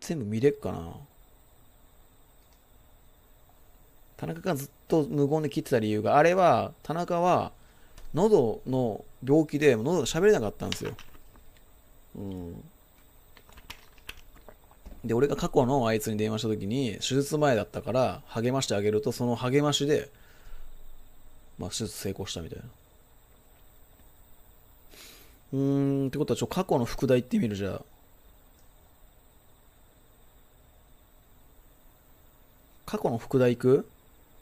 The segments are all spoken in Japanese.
全部見れっかな。田中がずっと無言で切ってた理由が、あれは、田中は、喉の病気で、喉が喋れなかったんですよ。うん。で、俺が過去のあいつに電話した時に、手術前だったから、励ましてあげると、その励ましで、まあ、手術成功したみたいな。ってことは、過去の副題言ってみるじゃあ。過去の副題行く？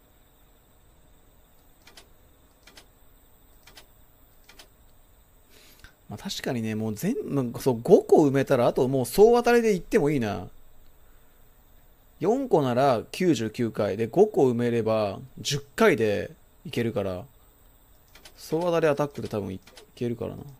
まあ確かにね、もう全部、そう、5個埋めたら、あともう総当たりで言ってもいいな。4個なら99回で5個埋めれば10回でいけるから、総当たりアタックで多分いけるからな。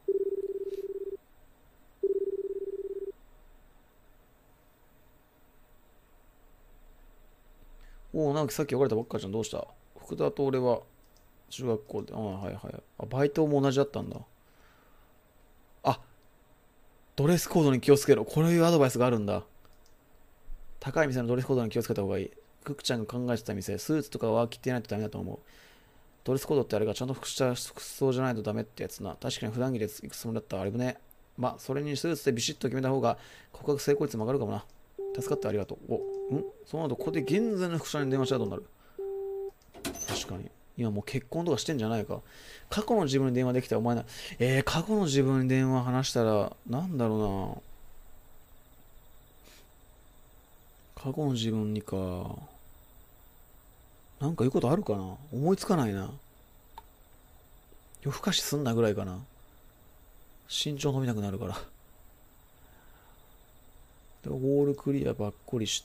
おお、直樹さっき別れたばっかじゃん。どうした？福田と俺は中学校で、はいはい。あ、バイトも同じだったんだ。あ、ドレスコードに気をつけろ。こういうアドバイスがあるんだ。高い店のドレスコードに気をつけた方がいい。クックちゃんが考えてた店、スーツとかは着てないとダメだと思う。ドレスコードってあれがちゃんと服装じゃないとダメってやつな。確かに普段着で行くつもりだったらあれもね。まあ、それにスーツでビシッと決めた方が告白成功率も上がるかもな。助かってありがとう。そうなると、ここで現在の副社に電話したらどうなる？確かに。今もう結婚とかしてんじゃないか。過去の自分に電話できたらお前な、過去の自分に電話話したら、なんだろうな。過去の自分にか。なんか言うことあるかな？思いつかないな。夜更かしすんなぐらいかな。身長伸びなくなるから。で、ゴールクリアばっこりして、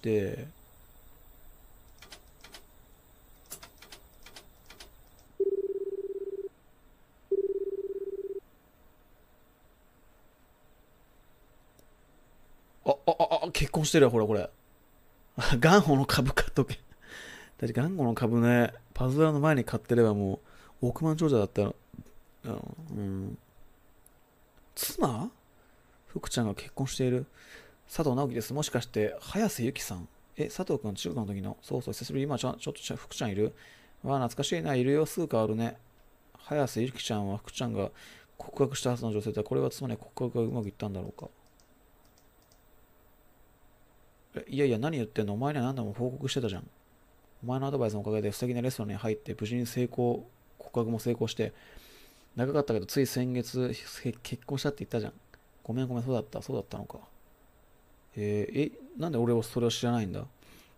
結婚してるよ、ほら、これ。ガンホの株買っとけ。だってガンホの株ね、パズドラの前に買ってればもう、億万長者だったの。うん。妻？福ちゃんが結婚している。佐藤直樹です。もしかして、早瀬ゆきさん？佐藤くん中学の時の。そうそう、久しぶり。今ちょっと福ちゃんいる？わあ、懐かしいな。いるよ。すぐ変わるね。早瀬ゆきちゃんは福ちゃんが告白したはずの女性だ。これはつまり告白がうまくいったんだろうか。いやいや、何言ってんの？お前には何度も報告してたじゃん。お前のアドバイスのおかげで素敵なレストランに入って無事に成功、告白も成功して、長かったけどつい先月結婚したって言ったじゃん。ごめん、そうだったのか。なんで俺はそれを知らないんだ？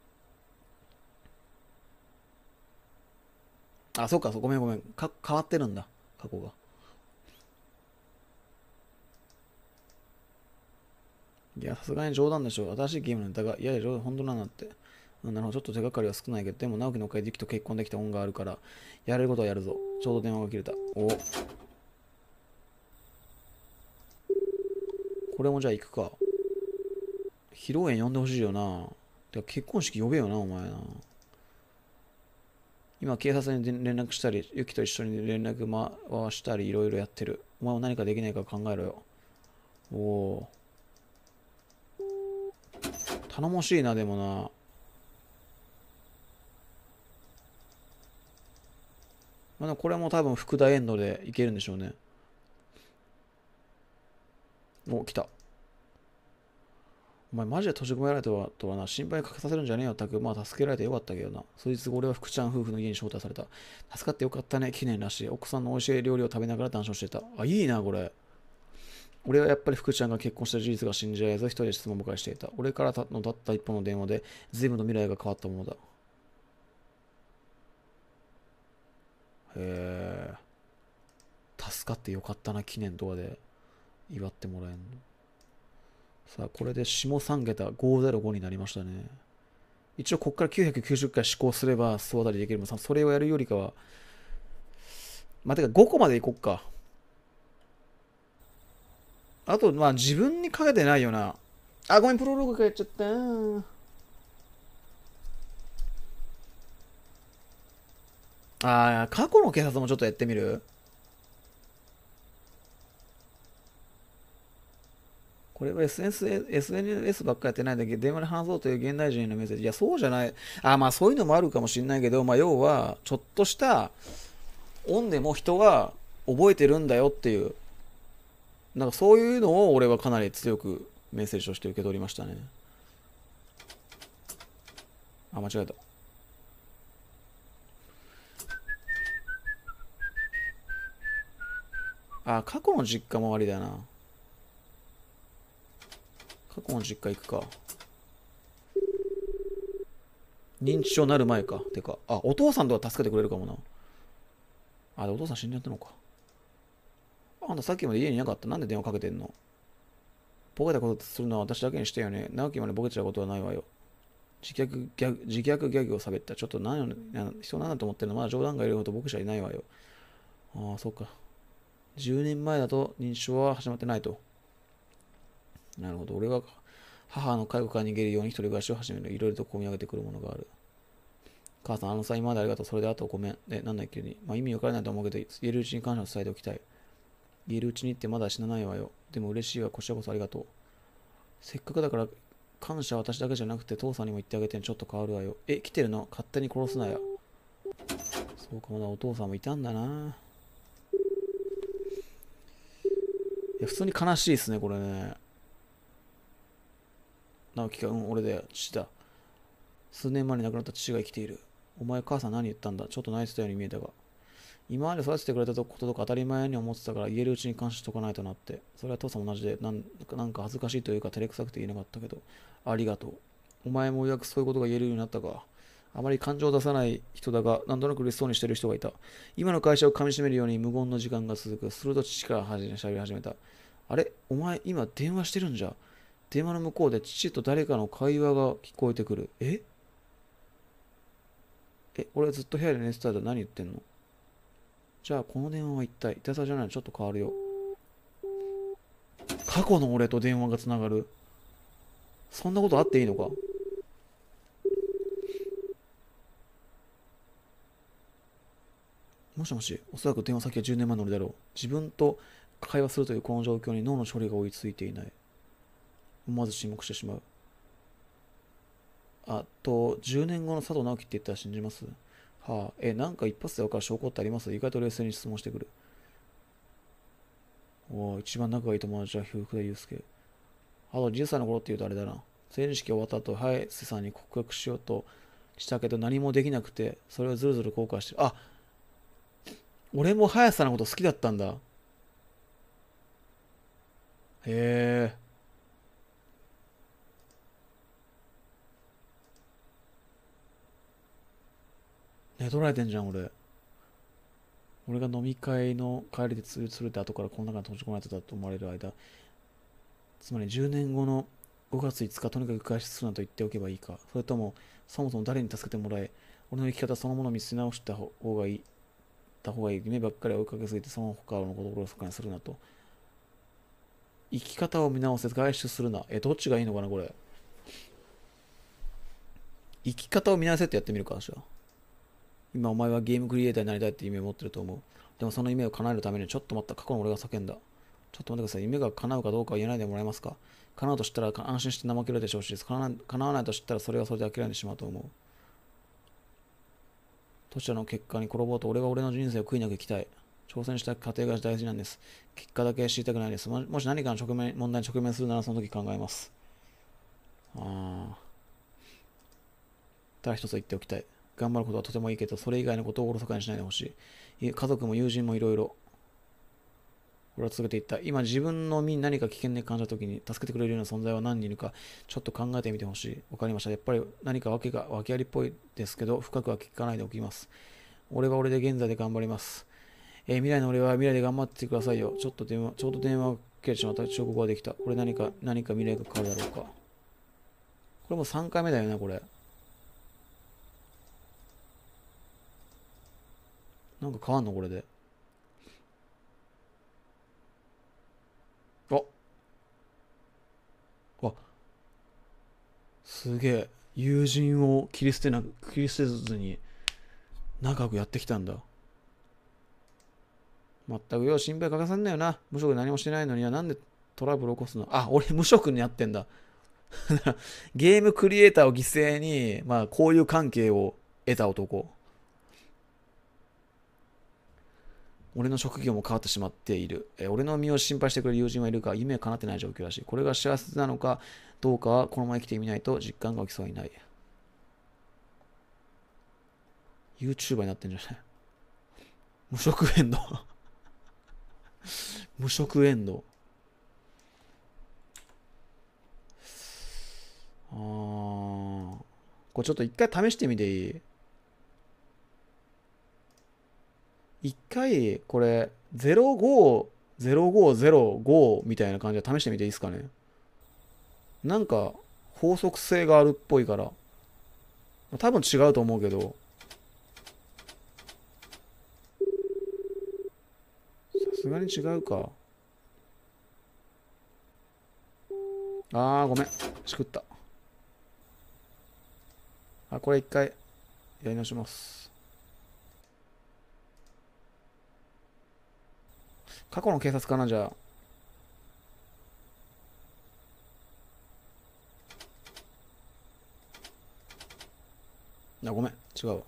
あ、そうか、ごめん。変わってるんだ、過去が。いや、さすがに冗談でしょ。新しいゲームのネタが、いやいや、冗談、本当なんだって。なるほど、ちょっと手がかりは少ないけど、でも直樹のおかげでユキと結婚できた恩があるから、やれることはやるぞ。ちょうど電話が切れた。これもじゃあ行くか。披露宴呼んでほしいよな。てか結婚式呼べよな、お前な。今、警察に連絡したり、ユキと一緒に連絡回したり、いろいろやってる。お前も何かできないか考えろよ。おお。頼もしいな、でもな。まあ、でもこれも多分福田エンドでいけるんでしょうね。来た。お前マジで閉じ込められたとはな、心配かけさせるんじゃねえよ、たく。まあ助けられてよかったけどな。そいつ俺は福ちゃん夫婦の家に招待された。助かってよかったね、記念らしい。奥さんの美味しい料理を食べながら談笑してた。あ、いいな、これ。俺はやっぱり福ちゃんが結婚した事実が信じられず、一人で質問迎えしていた。俺からたった一本の電話で、随分と未来が変わったものだ。へえ。助かってよかったな、記念とかで祝ってもらえるの。さあ、これで下3桁505になりましたね。一応ここから990回試行すれば総当たりできるもん。それをやるよりかは、まあ、てか5個までいこっか。あと、まあ自分にかけてないよな。あ、ごめん、プロローグかやっちゃった。過去の警察もちょっとやってみる？ これは SNS ばっかりやってないだけ、電話で話そうという現代人へのメッセージ。いや、そうじゃない。まあそういうのもあるかもしれないけど、まあ要は、ちょっとした恩でも人が覚えてるんだよっていう、なんかそういうのを俺はかなり強くメッセージとして受け取りましたね。間違えた。過去の実家もありだな。過去の実家行くか。認知症になる前か。てか、お父さんとか助けてくれるかもな。で、お父さん死んじゃったのか。あんたさっきまで家にいなかった。なんで電話かけてんの？ボケたことするのは私だけにしてよね。直樹までボケちゃうことはないわよ。自虐ギャグを喋った。ちょっと人なんだと思ってるの？まだ冗談がいるほど僕じゃいないわよ。そうか。10年前だと認知症は始まってないと。なるほど。俺が母の介護から逃げるように一人暮らしを始める。いろいろと込み上げてくるものがある。母さん、今までありがとう。それであとごめん。なんだっけに。意味わからないと思うけど、言えるうちに感謝を伝えておきたい。言えるうちにってまだ死なないわよ。でも嬉しいわ。こちらこそありがとう。せっかくだから感謝は私だけじゃなくて父さんにも言ってあげてちょっと変わるわよ。来てるの？勝手に殺すなよ。そうか、まだお父さんもいたんだな。普通に悲しいですね、これね。直樹か、俺だよ、父だ。数年前に亡くなった父が生きている。お前母さん何言ったんだ？ちょっと泣いてたように見えたが。今まで育ててくれたこととか当たり前に思ってたから言えるうちに感謝しとかないとなって。それは父さんも同じで、なんか恥ずかしいというか照れくさくて言えなかったけど、ありがとう。お前もようやくそういうことが言えるようになったか。あまり感情を出さない人だが、なんとなく嬉しそうにしてる人がいた。今の会社を噛み締めるように無言の時間が続く。すると父から喋り始めた。あれお前今電話してるんじゃ。電話の向こうで父と誰かの会話が聞こえてくる。俺はずっと部屋で寝てたら何言ってんの？じゃあこの電話は一体、いたずらじゃないの？ちょっと変わるよ。過去の俺と電話がつながる。そんなことあっていいのか？もしもし、おそらく電話先は10年前の俺だろう。自分と会話するというこの状況に脳の処理が追いついていない。思わず沈黙してしまう。10年後の佐藤直樹って言ったら信じます？なんか一発で分かる証拠ってあります？意外と冷静に質問してくる。一番仲がいい友達は福田祐介。10歳の頃って言うとあれだな。成人式終わった後、早瀬さんに告白しようとしたけど何もできなくて、それをずるずる後悔してる。俺も早瀬さんのこと好きだったんだ。へえ。寝取られてんじゃん、俺。俺が飲み会の帰りでツルツルって後からこの中に閉じ込められてたと思われる間、つまり10年後の5月5日とにかく外出するなと言っておけばいいか、それともそもそも誰に助けてもらえ、俺の生き方そのものを見つめ直した方がいい、夢ばっかり追いかけすぎてその他のことをおろそかにするなと。生き方を見直せ、外出するな。どっちがいいのかな、これ。生き方を見直せってやってみるか、じゃあ。今お前はゲームクリエイターになりたいって夢を持ってると思う。でもその夢を叶えるためにちょっと待った。過去の俺が叫んだ。ちょっと待ってください。夢が叶うかどうかは言えないでもらえますか？叶うと知ったら安心して怠けるでしょうし、叶わないと知ったらそれはそれで諦めてしまうと思う。どちらの結果に転ぼうと俺は俺の人生を悔いなく生きたい。挑戦した過程が大事なんです。結果だけ知りたくないです。もし何かの問題に直面するならその時考えます。ただ一つ言っておきたい。頑張ることはとてもいいけど、それ以外のことをおろそかにしないでほしい。家族も友人もいろいろ。俺は続けていった。今自分の身に何か危険に感じた時に助けてくれるような存在は何人いるかちょっと考えてみてほしい。わかりました。やっぱり何か訳ありっぽいですけど、深くは聞かないでおきます。俺は俺で現在で頑張ります。未来の俺は未来で頑張ってくださいよ。ちょうど電話を切れてしまった。彫刻ができた。これ何か未来が変わるだろうか。これもう3回目だよね、これ。なんか変わんのこれで。あ、あ、すげえ。友人を切り捨てずに長くやってきたんだ。まったくよ、心配かかさんだよな。無職で何もしてないのにはなんでトラブル起こすの。あ、俺無職になってんだ。ゲームクリエイターを犠牲に、まあ、こういう関係を得た男。俺の職業も変わってしまっている。俺の身を心配してくれる友人はいるが、夢は叶ってない状況らしい。これが幸せなのかどうかは、このまま生きてみないと実感が起きそうにない。YouTuber になってんじゃない？無職エンド。無職エンド。これちょっと一回試してみていい？一回、これ、050505みたいな感じで試してみていいですかね？なんか、法則性があるっぽいから、多分違うと思うけど、さすがに違うか。ごめん。しくった。これ一回、やり直します。過去の警察かな、じゃごめん。違うわ。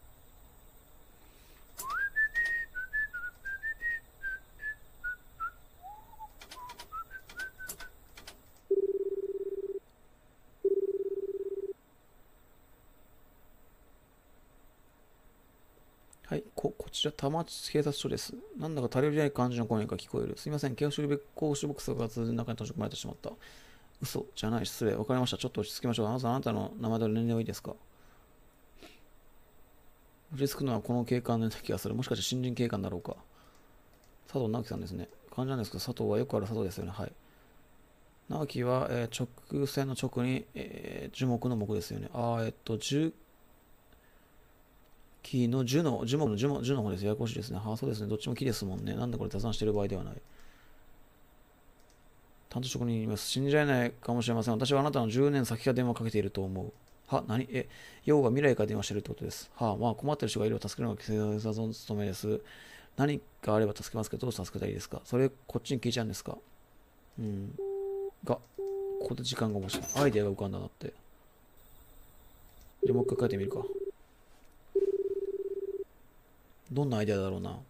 はい、こちら、多摩警察署です。なんだか頼りない感じの声が聞こえる。すいません、警視庁公衆ボックスが通の中に閉じ込められてしまった。嘘じゃない、失礼。わかりました。ちょっと落ち着きましょう。あなたの名前と年齢はいいですか？落ち着くのはこの警官のような気がする。もしかして新人警官だろうか。佐藤直樹さんですね。患者なんですけど、佐藤はよくある佐藤ですよね。はい。直樹は、直線の直に、樹木の木ですよね。樹木の樹木の樹の方です。ややこしいですね。そうですね。どっちも木ですもんね。なんでこれ雑談してる場合ではない。担当職人にいます。信じられないかもしれません。私はあなたの10年先から電話をかけていると思う。何要は未来から電話してるってことです。まあ困ってる人がいれば助けるのが警察の務めです。何かあれば助けますけど、どう助けたらいいですか？それ、こっちに聞いちゃうんですか？うん。ここで時間が面白い。アイデアが浮かんだなって。じゃあもう一回書いてみるか。どんなアイデアだろうな。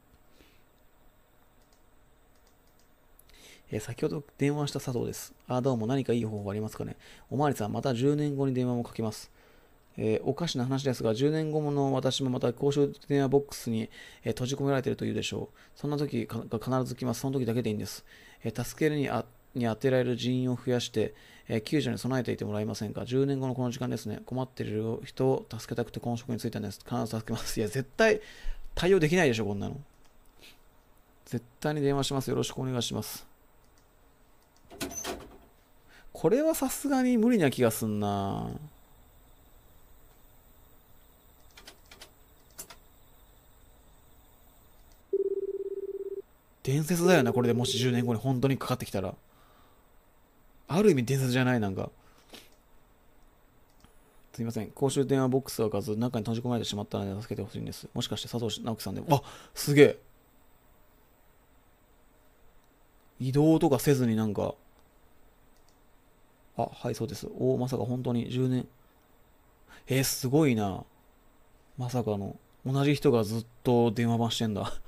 先ほど電話した佐藤です。どうも何かいい方法ありますかね？おまわりさん、また10年後に電話もかけます。おかしな話ですが、10年後の私もまた公衆電話ボックスに、閉じ込められていると言うでしょう。そんな時が必ず来ます。その時だけでいいんです。助けるに当てられる人員を増やして、救助に備えていてもらえませんか？ 10 年後のこの時間ですね。困っている人を助けたくてこの職に就いたんです。必ず助けます。いや、絶対対応できないでしょ、こんなの。絶対に電話します。よろしくお願いします。これはさすがに無理な気がすんな。伝説だよな、これでもし10年後に本当にかかってきたら。ある意味伝説じゃない、なんか。すいません。公衆電話ボックスが開かず、中に閉じ込められてしまったので助けてほしいんです。もしかして佐藤直樹さんでも。すげえ。移動とかせずになんか。はい、そうです。まさか本当に10年。すごいな。まさかの。同じ人がずっと電話番してんだ。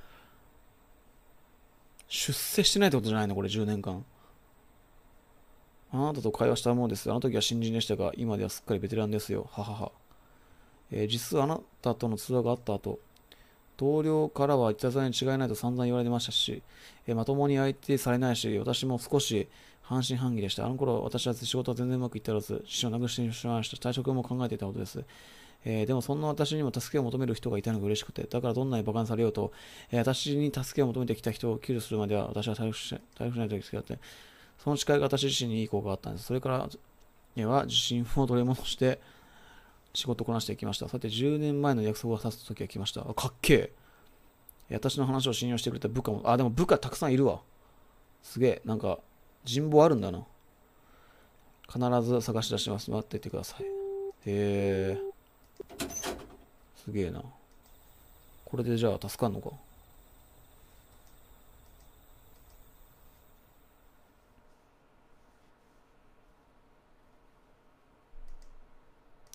出世してないってことじゃないのこれ10年間。あなたと会話したものです。あの時は新人でしたが、今ではすっかりベテランですよ。ははは。実はあなたとの通話があった後、同僚からはいたずらに違いないと散々言われてましたし、まともに相手されないし、私も少し半信半疑でした。あの頃、私は仕事は全然うまくいっておらず、師匠をなくしてしまいました。退職も考えていたことです。でもそんな私にも助けを求める人がいたのが嬉しくて、だからどんなに馬鹿にされようと、私に助けを求めてきた人を救助するまでは私は回復しないといけなくて、その誓いが私自身にいい効果があったんです。それからは自信を取り戻して仕事をこなしていきました。さて10年前の約束を立つ時が来ました。かっけえ。私の話を信用してくれた部下も、でも部下たくさんいるわ。すげえ、なんか人望あるんだな。必ず探し出します。待っていてください。へえ、すげえな。これでじゃあ助かんのか？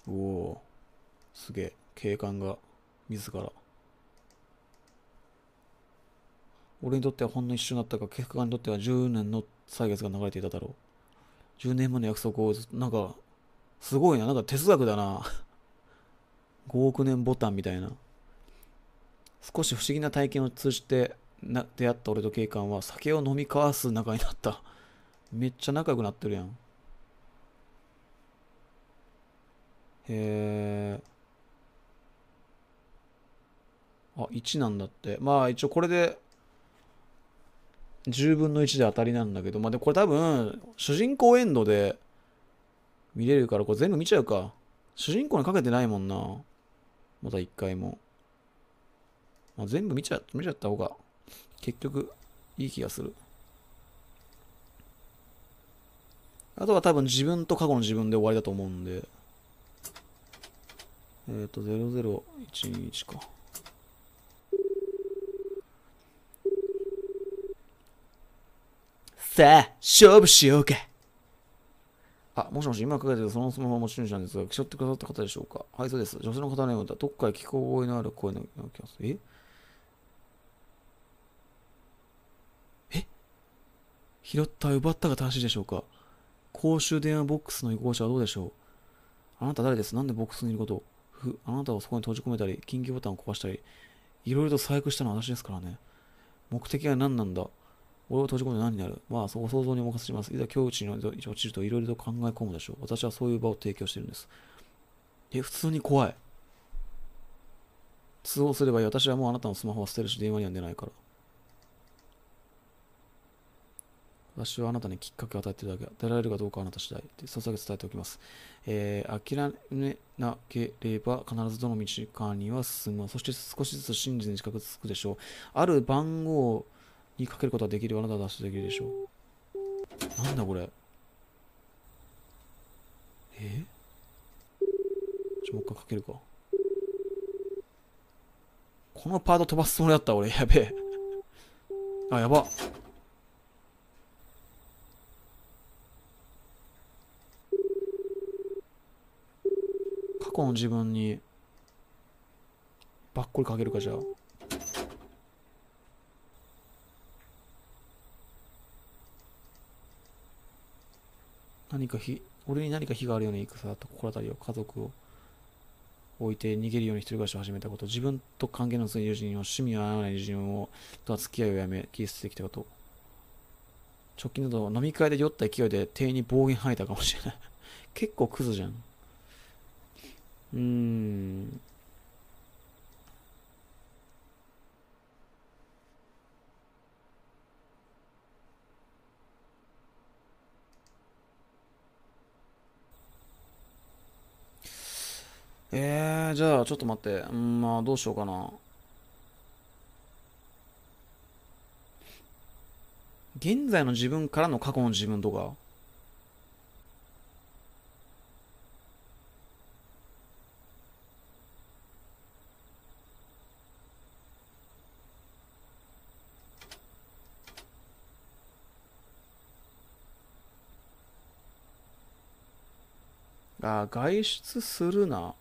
うおー、すげえ。警官が自ら。俺にとってはほんの一瞬だったが、警官にとっては10年の歳月が流れていただろう。10年前の約束をなんか、すごいな。なんか哲学だな。5億年ボタンみたいな。少し不思議な体験を通じて出会った俺と警官は酒を飲み交わす仲になった。めっちゃ仲良くなってるやん。へえ。あ、1なんだって。まあ一応これで10分の1で当たりなんだけど、まあでもこれ多分、主人公エンドで見れるから、これ全部見ちゃうか。主人公にかけてないもんな。また1回も。まあ、全部見ちゃった方が、結局、いい気がする。あとは多分自分と過去の自分で終わりだと思うんで。0011か。さあ、勝負しようか。あ、もしもし、今かけてるそのスマホの持ち主なんですが、気象ってくださった方でしょうか？はい、そうです。女性の方のようだ。どっかで聞こ覚えのある声の気がする。え拾った、奪ったが正しいでしょうか？公衆電話ボックスの移行者はどうでしょう？あなた誰です？なんでボックスにいることを？あなたをそこに閉じ込めたり、緊急ボタンを壊したり、いろいろと細工したのは私ですからね。目的は何なんだ？俺を閉じ込めて何になる？まあ、そこ想像にお任せします。いざ境地に落ちるといろいろと考え込むでしょう。私はそういう場を提供しているんです。普通に怖い。通報すればいい。私はもうあなたのスマホは捨てるし、電話には出ないから。私はあなたにきっかけを与えているだけ。出られるかどうかはあなた次第。それだけ伝えておきます。諦めなければ必ずどの道かには進む。そして少しずつ真実に近づくでしょう。ある番号にかけることができるあなたは脱出できるでしょう。なんだこれ。もう一回かけるか。このパート飛ばすつもりだった、俺。やべえ。あ、やば。過去の自分に、ばっこりかけるか、じゃあ。俺に何か非があるように戦った心当たりを、家族を置いて逃げるように一人暮らしを始めたこと、自分と関係の強い友人を、趣味を合わない友人を、とは付き合いをやめ、切り捨ててきたこと、直近など飲み会で酔った勢いで店員に暴言吐いたかもしれない。結構クズじゃん。うーん。じゃあ、ちょっと待って。まあ、どうしようかな。現在の自分からの過去の自分とか、外出するな。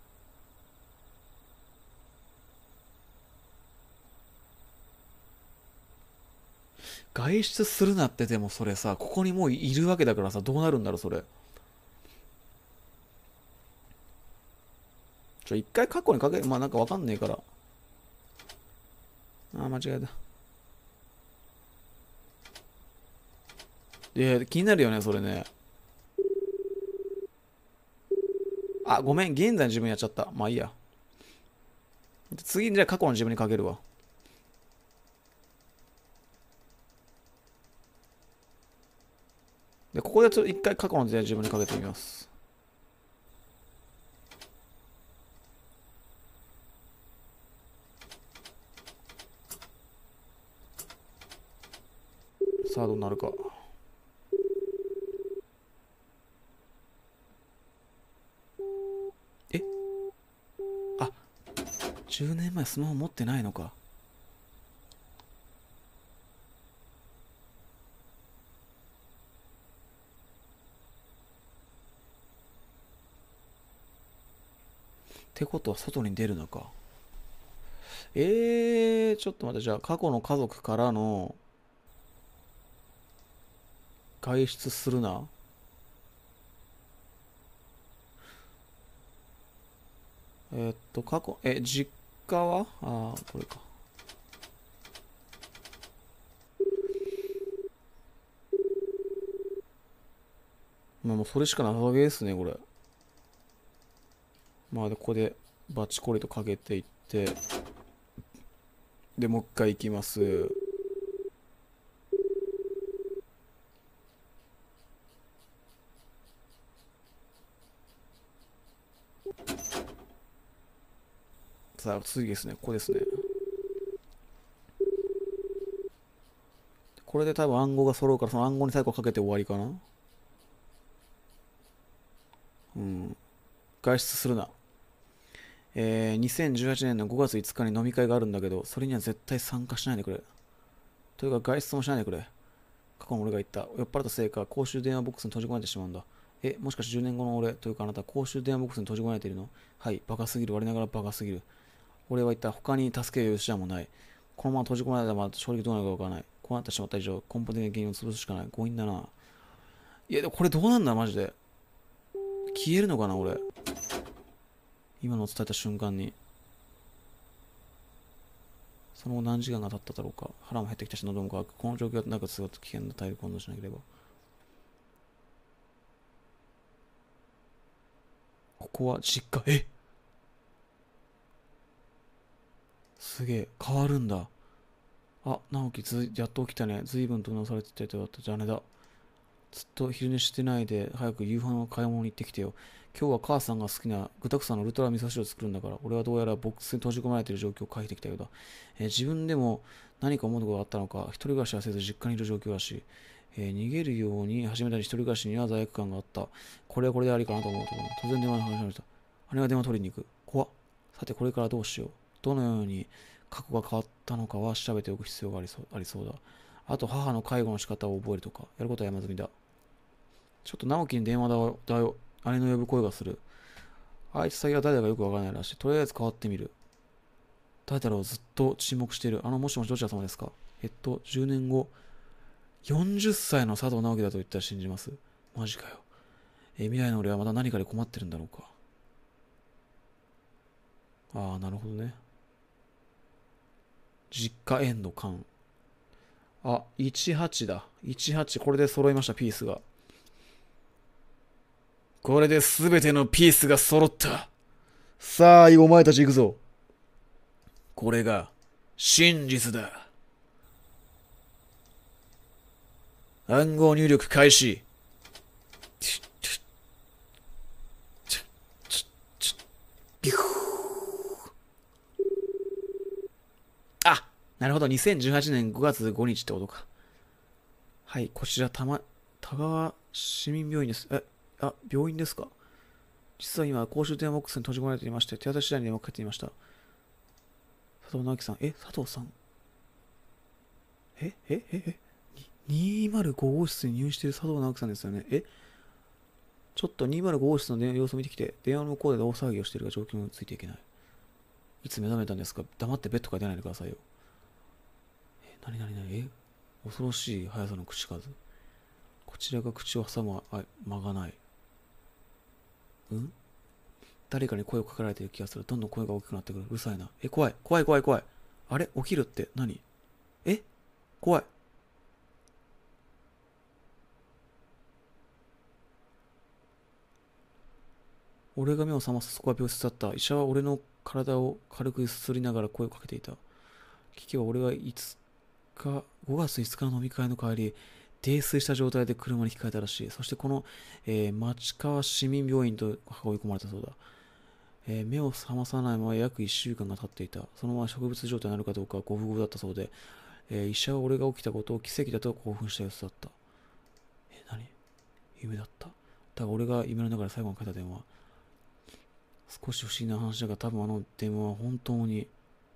外出するなってでもそれさ、ここにもういるわけだからさ、どうなるんだろう、それ。一回過去にかける。まあなんかわかんねえから。間違えた。気になるよね、それね。ごめん、現在の自分やっちゃった。まあいいや。次、じゃあ過去の自分にかけるわ。で、ここでちょっと一回過去の自分にかけてみます。さあ、どうなるか。えあ、10年前スマホ持ってないのか。 てことは外に出るのか。ちょっと待って、じゃあ過去の家族からの外出するな。過去、実家はこれか。まあもうそれしかなさげですね、これ。まあで、ここでバチコリとかけていって、で、もう一回行きます。さあ、次ですね。ここですね。これで多分暗号が揃うから、その暗号に最後かけて終わりかな。うん。外出するな。2018年の5月5日に飲み会があるんだけど、それには絶対参加しないでくれ。というか外出もしないでくれ。過去の俺が言った。酔っ払ったせいか、公衆電話ボックスに閉じ込めてしまうんだ。もしかして10年後の俺というかあなた、公衆電話ボックスに閉じ込められているの？はい、バカすぎる。我ながらバカすぎる。俺は言った。他に助ける手段もない。このまま閉じ込められたら正直どうなるかわからない。こうなってしまった以上、根本的な原因を潰すしかない。強引だな。いや、でもこれどうなんだ、マジで。消えるのかな、俺。今のを伝えた瞬間に。その後何時間が経っただろうか。腹も減ってきたし、喉も渇く。この状況はなんかすごく危険な体力温存しなければ。ここは実家。すげえ。変わるんだ。直樹やっと起きたね。随分とうなされてたよ。じゃあねだ。ずっと昼寝してないで、早く夕飯の買い物に行ってきてよ。今日は母さんが好きな具沢山のウルトラ味噌汁を作るんだから、俺はどうやらボックスに閉じ込められている状況を回避できたようだ。自分でも何か思うことがあったのか、一人暮らしはせず実家にいる状況らしい。逃げるように始めた一人暮らしには罪悪感があった。これはこれでありかなと思うと、突然電話に話しました。姉が電話取りに行く。怖っ。さてこれからどうしよう。どのように過去が変わったのかは調べておく必要がありそうだ。あと母の介護の仕方を覚えるとか、やることは山積みだ。ちょっと直樹に電話だよ。姉の呼ぶ声がする。あいつ先は誰だかよくわからないらしい。とりあえず変わってみる。誰だろう。ずっと沈黙している。もしもしどちら様ですか？10年後、40歳の佐藤直樹だと言ったら信じます？マジかよ。未来の俺はまた何かで困ってるんだろうか。なるほどね。実家エンド間。18だ。18、これで揃いました、ピースが。これで全てのピースが揃った。さあ、お前たち行くぞ。これが真実だ。暗号入力開始。ビュー。なるほど。2018年5月5日ってことか。はい、こちら田川市民病院です。病院ですか？実は今、公衆電話ボックスに閉じ込められていまして、手当たり次第に電話かけていました。佐藤直樹さん。佐藤さん。205号室に入院している佐藤直樹さんですよね。ちょっと205号室の様子を見てきて、電話の向こうで大騒ぎをしているが状況についていけない。いつ目覚めたんですか？黙ってベッドから出ないでくださいよ。何恐ろしい速さの口数。こちらが口を挟む間がない。誰かに声をかけられている気がする。どんどん声が大きくなってくる。うるさいな。怖い。怖い怖い怖い。あれ起きるって何？怖い。俺が目を覚ます。そこは病室だった。医者は俺の体を軽くゆすりながら声をかけていた。聞けば俺は5月5日の飲み会の帰り、泥酔した状態で車に引き換えたらしい。そしてこの、町川市民病院と追い込まれたそうだ。目を覚まさないまま約1週間が経っていた。そのまま植物状態になるかどうかは五分五分だったそうで、医者は俺が起きたことを奇跡だと興奮した様子だった。何？夢だった。だが俺が夢の中で最後にかけた電話。少し不思議な話だが、多分あの電話は本当に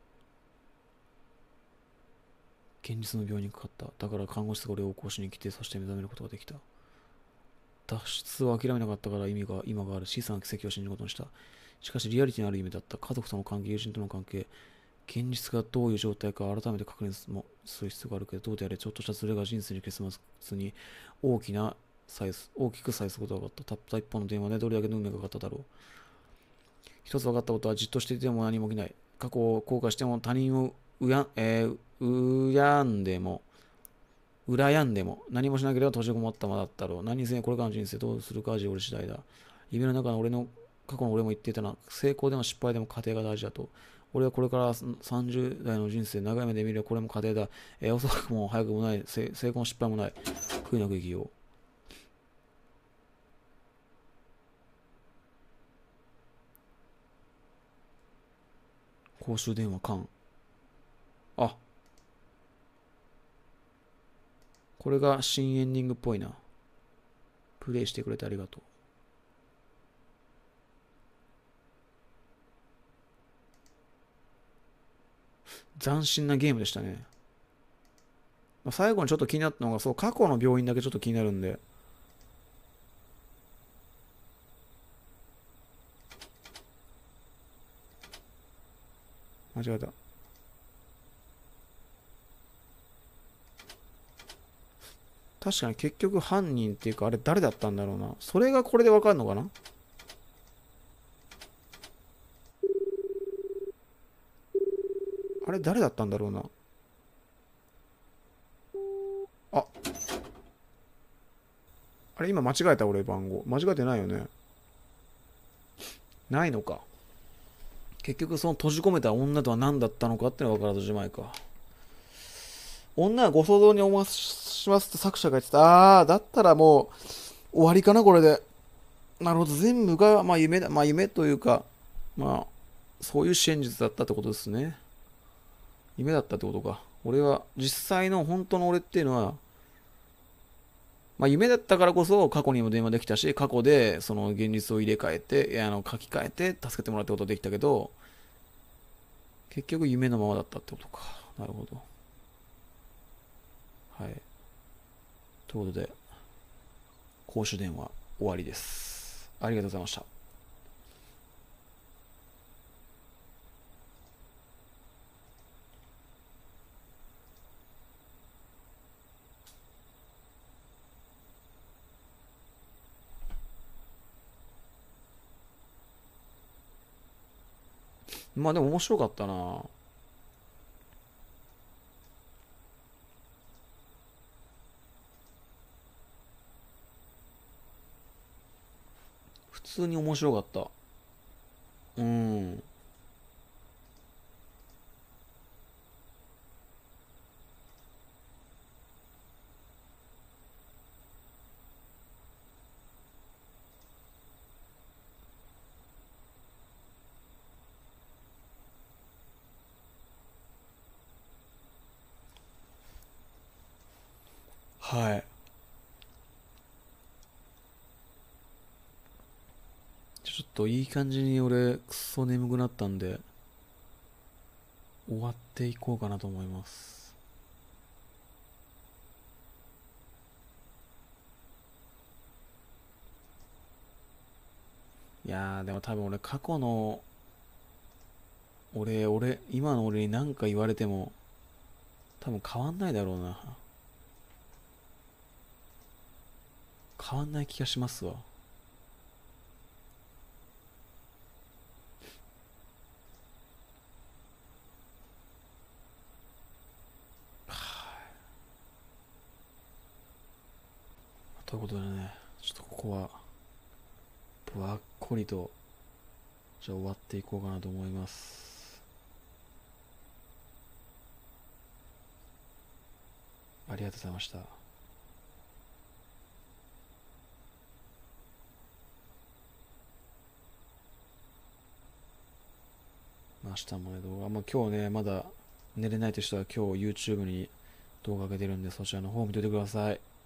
現実の病院にかかった。だから看護師が俺を起こしに来て、そして目覚めることができた。脱出を諦めなかったから今がある。小さな奇跡を信じることにした。 しかしリアリティのある夢だった。家族との関係、友人との関係、現実がどういう状態か改めて確認する必要があるけど、どうであれ、ちょっとしたズレが人生に結末に大きく際することが分かった。たった一本の電話でどれだけの運命がかかっただろう。一つ分かったことは、じっとしていても何も起きない。過去を後悔しても他人を恨んでも、羨んでも、何もしなければ閉じこもったままだったろう。何にせよこれからの人生どうするかは俺次第だ。夢の中の過去の俺も言っていたな。成功でも失敗でも過程が大事だと。俺はこれから30代の人生、長い目で見ればこれも過程だ。遅くも早くもない、成功も失敗もない。悔いなく生きよう。公衆電話間。あ、これが新エンディングっぽいな。プレイしてくれてありがとう。斬新なゲームでしたね。最後にちょっと気になったのが、そう、過去の病院だけちょっと気になるんで。間違えた。確かに結局犯人っていうか、あれ誰だったんだろうな。それがこれでわかるのかな。あれ誰だったんだろうな。あ、あれ今間違えた俺番号。間違えてないよね。ないのか。結局その閉じ込めた女とは何だったのかってのが分からずじまいか。女はご想像に思わしますって作者が言ってた。だったらもう終わりかな、これで。なるほど、全部が、まあ夢だ、まあ夢というか、まあ、そういう真実だったってことですね。夢だったってことか。俺は、実際の本当の俺っていうのは、まあ夢だったからこそ過去にも電話できたし、過去でその現実を入れ替えて、書き換えて助けてもらったことできたけど、結局夢のままだったってことか。なるほど。はい。ということで、公衆電話終わりです。ありがとうございました。まあでも面白かったな。普通に面白かった。うん。はい。ちょっといい感じに俺、クソ眠くなったんで、終わっていこうかなと思います。いやー、でも多分俺過去の、今の俺に何か言われても、多分変わんないだろうな。変わんない気がしますわ。ということでね、ちょっとここは、ぶわっこりと、じゃあ終わっていこうかなと思います。ありがとうございました。明日もね、動画、まあ、今日ね、まだ寝れないという人は今日 YouTube に動画上げてるんで、そちらの方を見ておいてください。